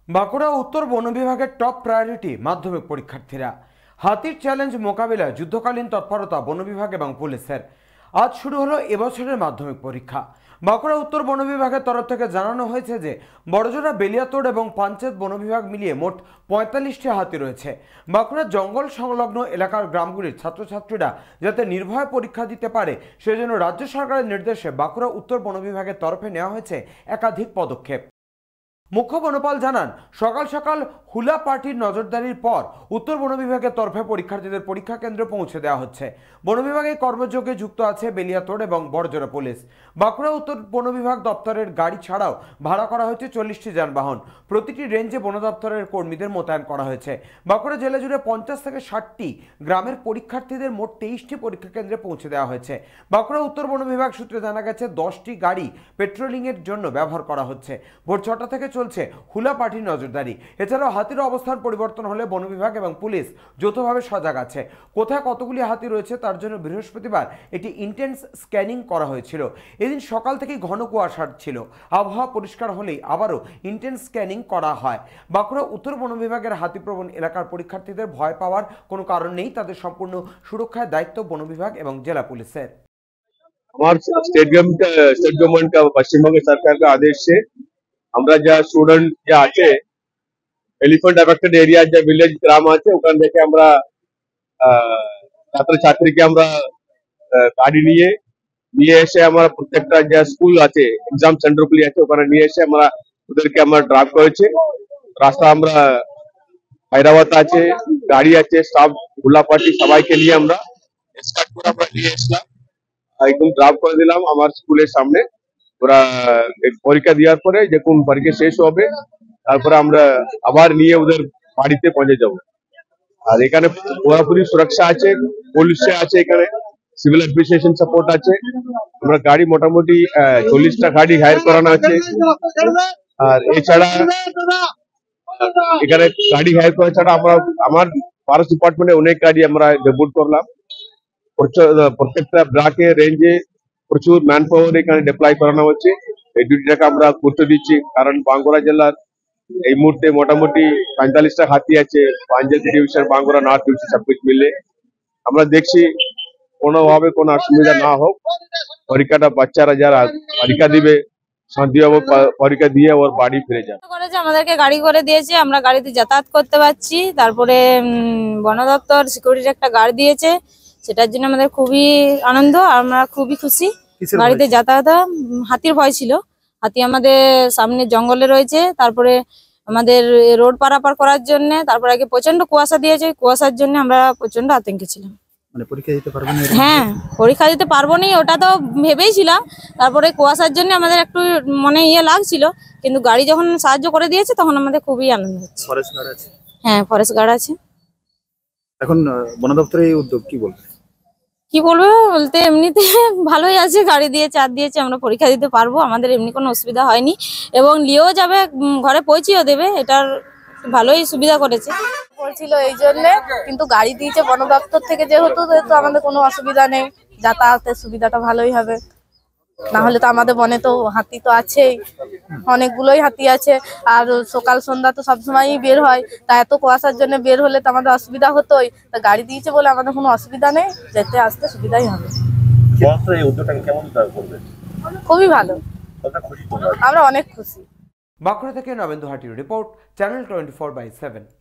বাঁকুড়া উত্তর বন বিভাগের টপ প্রায়োরিটি মাধ্যমিক পরীক্ষার্থীরা। হাতির চ্যালেঞ্জ মোকাবিলায় যুদ্ধকালীন তৎপরতা বন বিভাগ এবং পুলিশের। আজ শুরু হলো এবছরের মাধ্যমিক পরীক্ষা। বাঁকুড়া উত্তর বন বিভাগের তরফ থেকে জানানো হয়েছে যে বড়জোড়া, বেলিয়াতোড় এবং পাঞ্চেত বন বিভাগ মিলিয়ে মোট ৪৫টি হাতি রয়েছে। বাঁকুড়ার জঙ্গল সংলগ্ন এলাকার গ্রামগুলির ছাত্রছাত্রীরা যাতে নির্ভয়ে পরীক্ষা দিতে পারে সেজন্য রাজ্য সরকারের নির্দেশে বাঁকুড়া উত্তর বন বিভাগের তরফে নেওয়া হয়েছে একাধিক পদক্ষেপ। মুখ্য বনপাল জানান, সকাল সকাল হুলা পার্টির নজরদারির পর উত্তর বন বিভাগের তরফে পরীক্ষার্থীদের পরীক্ষা কেন্দ্রে পৌঁছে দেওয়া হচ্ছে। বন বিভাগের কর্মযোগে যুক্ত আছে বেলিয়াতোড় এবং বড়জোড়া পুলিশ। বাঁকুড়া উত্তর বন বিভাগ দপ্তরের গাড়ি ছাড়াও ভাড়া করা হয়েছে 40টি যানবাহন। প্রতিটি রেঞ্জে বন দপ্তরের কর্মীদের মোতায়েন করা হয়েছে। বাঁকুড়া জেলা জুড়ে 50 থেকে 60টি গ্রামের পরীক্ষার্থীদের মোট 23টি পরীক্ষা কেন্দ্রে পৌঁছে দেওয়া হয়েছে। বাঁকুড়া উত্তর বন বিভাগ সূত্রে জানা গেছে 10টি গাড়ি পেট্রোলিংয়ের জন্য ব্যবহার করা হচ্ছে। ভোর 6টা থেকে চলছে হুলা পার্টির নজরদারি। এছাড়াও হাতির অবস্থান পরিবর্তন হলে বন বিভাগ এবং পুলিশ যৌথভাবে সজাগ আছে। কোথায় কতগুলি হাতি রয়েছে তার জন্য বৃহস্পতিবার একটি ইন্টেন্স স্ক্যানিং করা হয়েছিল। এদিন সকাল থেকে ঘন কুয়াশা ছিল। আবহাওয়া পরিষ্কার হলেই আবারও ইন্টেন্স স্ক্যানিং করা হয়। বাঁকুড়া উত্তর বন বিভাগের হাতিপ্রবণ এলাকার পরীক্ষার্থীদের ভয় পাওয়ার কোনো কারণ নেই। তাদের সম্পূর্ণ সুরক্ষার দায়িত্ব বন বিভাগ এবং জেলা পুলিশের। हमारे स्टेट गवर्नमेंट का पश्चिम बंग सरकार का आदेश से আমরা যা স্টুডেন্ট যা আছে এলিফ্যান্ট অ্যাফেক্টেড এরিয়া যা ভিলেজ গ্রাম আছে ওখান থেকে আমরা ছাত্রছাত্রীকে আমরা গাড়ি নিয়ে এসে আমরা প্রত্যেকটা যা স্কুল আছে এক্সাম সেন্টারগুলি আছে ওখানে নিয়ে এসে আমরা ওদেরকে আমরা ড্রপ করেছি। রাস্তা আমরা হায়দ্রাবাদ আছে, গাড়ি আছে, স্টাফ হুলা পার্টি সবাইকে নিয়ে আমরা এসকার্ট করে আমরা নিয়ে এসলাম, একদম ড্রপ করে দিলাম আমার স্কুলের সামনে। ওরা পরীক্ষা দেওয়ার পরে যখন পরীক্ষা শেষ হবে তারপরে আমরা আবার নিয়ে ওদের বাড়িতে পৌঁছে যাব। আর এখানে পুরোপুরি সুরক্ষা আছে, পুলিশ আছে, এখানে সিভিল অ্যাডমিনিস্ট্রেশন সাপোর্ট আছে। আমরা গাড়ি মোটামুটি 40টা গাড়ি হায়ার করানো আছে। আর এছাড়া এখানে গাড়ি হায়ার করা ছাড়া আমরা আমার ফরেস্ট ডিপার্টমেন্টে অনেক গাড়ি আমরা ডেপুট করলাম। প্রত্যেকটা ব্লকে রেঞ্জে প্রচুর ম্যান পাওয়ার এখানে ডিপ্লয় করানো হচ্ছে। এই ডিউটিটাকে আমরা গুরুত্ব দিচ্ছি, কারণ বাঁকুড়া জেলার এই মুহূর্তে মোটামুটি 45টা হাতি আছে। Panchet division, Bankura north division সবকিছু মিলে আমরা দেখছি কোনোভাবে কোনো অসুবিধা না হোক। পরীক্ষাটা বাচ্চারা যারা পরীক্ষা দিবে শান্তিভাবে পরীক্ষা দিয়ে ওর বাড়ি ফিরে যাবে। আমাদেরকে গাড়ি করে দিয়েছে, আমরা গাড়িতে যাতায়াত করতে পারছি। তারপরে বন দপ্তর সিকিউরিটির একটা গার্ড দিয়েছে, সেটার জন্য আমাদের খুবই আনন্দ, আমরা খুবই খুশি। গাড়িতে যাতায়াত, হাতির ভয় ছিল, হাতি আমাদের সামনে জঙ্গলে রয়েছে। তারপরে আমাদের রোড পারাপার করার জন্য তারপরে আগে প্রচন্ড কুয়াশা দিয়েছে, কুয়াশার জন্য আমরা প্রচন্ড আতঙ্কে ছিলাম। মানে পরীক্ষা দিতে পারবো না? হ্যাঁ, পরীক্ষা দিতে পারবো না ওটা তো ভেবেই ছিলাম। তারপরে কুয়াশার জন্য আমাদের একটু মনে লাগছিল, কিন্তু গাড়ি যখন সাহায্য করে দিয়েছে তখন আমাদের খুবই আনন্দ হচ্ছে। ফরেস্ট গার্ড আছে? হ্যাঁ, ফরেস্ট গার্ড আছে। এখন বন দপ্তরের এই উদ্যোগ কি বলবে? কি বলবো বলতে, এমনিতে ভালোই আছে, গাড়ি দিয়ে চাঁদ দিয়েছে, আমরা পরীক্ষা দিতে পারবো, আমাদের এমনি কোনো অসুবিধা হয়নি। এবং নিয়েও যাবে, ঘরে পৌঁছেও দেবে, এটার ভালোই সুবিধা করেছে। পড়ছিল এই জন্য, কিন্তু গাড়ি দিয়েছে বন দপ্তর থেকে যেহেতু, তো আমাদের কোনো অসুবিধা নেই, যাতায়াতের সুবিধাটা ভালোই হবে। না হলে তো আমাদের বনে তো হাতি তো আছেই, অনেকগুলোই হাতি আছে। আর সকাল সন্ধ্যা তো সবসময়ই বের হয়, তা এত কুয়াশার জন্য বের হলে তো আমাদের অসুবিধা হতোই। তা গাড়ি দিয়েছে বলে আমাদের কোনো অসুবিধা নেই, যেতে আসতে সুবিধাই হবে। খুবই ভালো, আমরা অনেক খুশি। বাঁকুড়া থেকে নবেন্দু হাটির রিপোর্ট, চ্যানেল 24/7।